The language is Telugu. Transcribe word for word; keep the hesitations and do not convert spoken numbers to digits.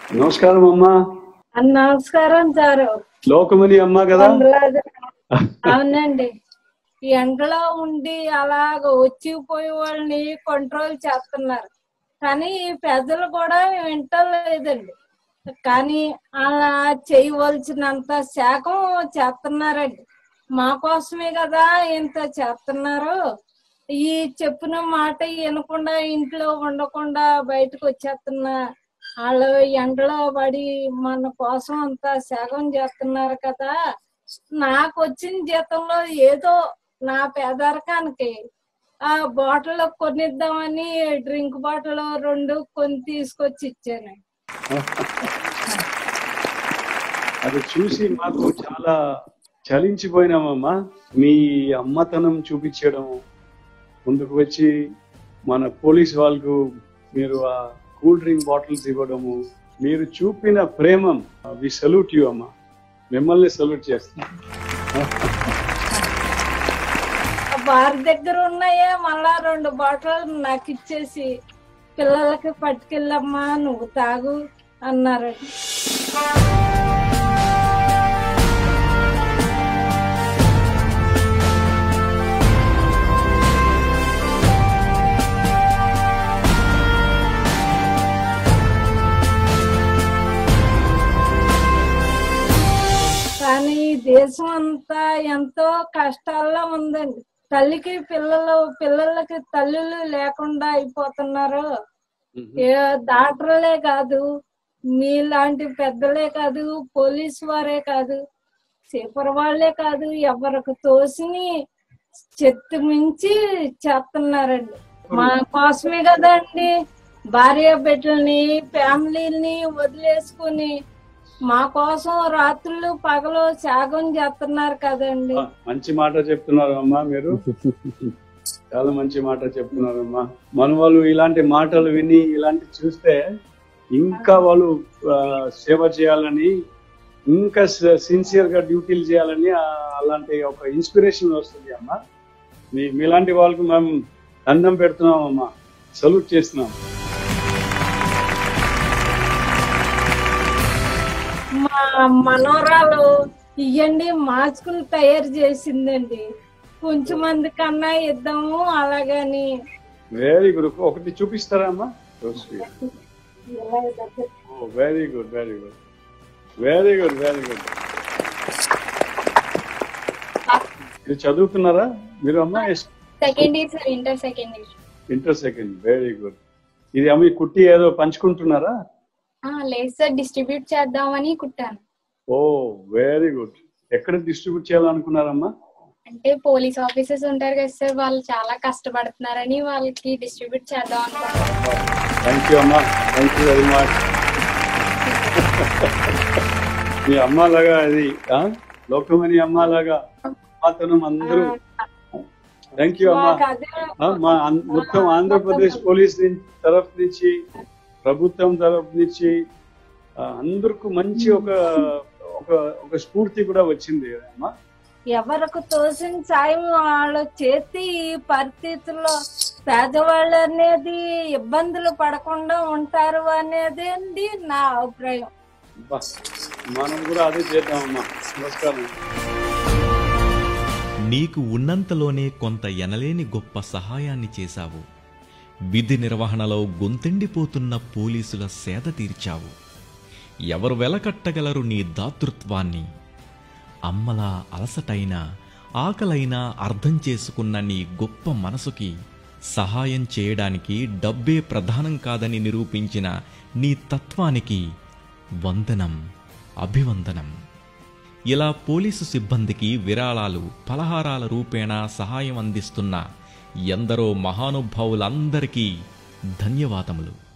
నమస్కారం అమ్మా. నమస్కారం సారు. లోకమని అమ్మా కదా? అవునండి. ఎండలో ఉండి అలాగ వచ్చిపోయే వాళ్ళని కంట్రోల్ చేస్తున్నారు, కానీ ప్రజలు కూడా వింటలేదండి. కానీ అలా చేయవలసినంత శాఖం చేస్తున్నారండి. మా కోసమే కదా ఇంత చేస్తున్నారు. ఈ చెప్పిన మాట వినకుండా ఇంట్లో ఉండకుండా బయటకు వచ్చేస్తున్నా వాళ్ళు ఎండలో పడి మన కోసం అంత త్యాగం చేస్తున్నారు కదా. నాకు వచ్చిన జీతంలో ఏదో నా పేదరికానికి ఆ బాటిల్ కొనిద్దామని డ్రింక్ బాటిల్ రెండు కొని తీసుకొచ్చి ఇచ్చాను. అది చూసి మాకు చాలా చలించిపోయినామమ్మా. మీ అమ్మతనం చూపించడం, ముందుకు వచ్చి మన పోలీస్ వాళ్ళకు మీరు ఆ కూల్ డ్రింక్ బాటిల్స్ ఇవ్వడము, మీరు చూపిన ప్రేమం, వి సల్యూట్ యూ అమ్మా. మిమ్మల్ని సల్యూట్ చేస్తాం. వారి దగ్గర ఉన్నాయే మళ్ళా రెండు బాటిల్ నాకు ఇచ్చేసి పిల్లలకి పట్టుకెళ్ళమ్మా నువ్వు తాగు అన్నారు. కానీ దేశం అంతా ఎంతో కష్టాల్లో ఉందండి. తల్లికి పిల్లలు పిల్లలకి తల్లులు లేకుండా అయిపోతున్నారు. ఏ డాక్టర్లే కాదు, మీలాంటి పెద్దలే కాదు, పోలీసు వారే కాదు, సూపర్ వాళ్లే కాదు, ఎవరికి తోసిని చెత్త మించి చేస్తున్నారండి. మా కోసమే కదండి భార్య బిడ్డల్ని ఫ్యామిలీని వదిలేసుకుని మా కోసం రాత్రులు పగలు త్యాగం చేస్తున్నారు కదండి. మంచి మాట చెప్తున్నారు అమ్మా, మీరు చాలా మంచి మాట చెప్తున్నారు అమ్మా. మన వాళ్ళు ఇలాంటి మాటలు విని ఇలాంటి చూస్తే ఇంకా వాళ్ళు సేవ చేయాలని, ఇంకా సిన్సియర్ గా డ్యూటీలు చేయాలని అలాంటి ఒక ఇన్స్పిరేషన్ వస్తుంది అమ్మా. మీ మీలాంటి వాళ్ళకు మేము దండం పెడుతున్నాం అమ్మా, సల్యూట్ చేస్తున్నాం. మా మనోరాలు ఇవ్వండి మాస్కులు తయారు చేసిందండి, కొంచెం మంది కన్నా ఇద్దాము అలాగని. Very good. ఒకటి చూపిస్తారా అమ్మా? Very good very good very good very good. మీరు చదువుతున్నారా మీరు అమ్మా? Second year sir, inter second year. Inter second, very good. ఇది అమ్మ కుట్టి ఏదో పంచుకుంటున్నారా? లేదు సార్, డిస్ట్రిబ్యూట్ చేద్దామని కుట్టాను. Oh very good. ఎక్కడ డిస్ట్రిబ్యూట్ చేయాలనుకున్నారమ్మా? అంటే పోలీస్ ఆఫీసర్స్ ఉంటారు కదా సార్, వాళ్ళు చాలా కష్టపడుతున్నారని వాళ్ళకి డిస్ట్రిబ్యూట్ చేద్దాం అనుకుంటున్నాను. థ్యాంక్ యూ అమ్మా, థ్యాంక్ యూ వెరీ మచ్. మీ అమ్మలాగా అది లోకమని అమ్మలాగా అతను అందరూ. థ్యాంక్ యూ అమ్మా. మా మొత్తం ఆంధ్రప్రదేశ్ పోలీస్ తరఫు నుంచి, ప్రభుత్వం తరఫు నుంచి అందరికి మంచి ఒక ఒక స్ఫూర్తి కూడా వచ్చింది అమ్మా. ఎవరికి తోసిన సాయం వాళ్ళ చేతి పరిస్థితుల్లో పేదవాళ్ళు అనేది ఇబ్బందులు పడకుండా ఉంటారు అనేది అండి నా అభిప్రాయం. మనం కూడా అదే చేద్దామమ్మా. నమస్కారం. నీకు ఉన్నంతలోనే కొంత ఎనలేని గొప్ప సహాయాన్ని చేశావు. విధి నిర్వహణలో గొంతెండిపోతున్న పోలీసుల సేద తీర్చావు. ఎవరు వెలకట్టగలరు నీ దాతృత్వాన్ని? అమ్మలా అలసటైన ఆకలైనా అర్థం చేసుకున్న నీ గొప్ప మనసుకి సహాయం చేయడానికి డబ్బే ప్రధానం కాదని నిరూపించిన నీ తత్వానికి వందనం, అభివందనం. ఇలా పోలీసు సిబ్బందికి విరాళాలు, పలహారాల రూపేణా సహాయం అందిస్తున్న ఎందరో మహానుభావులందరికీ ధన్యవాదములు.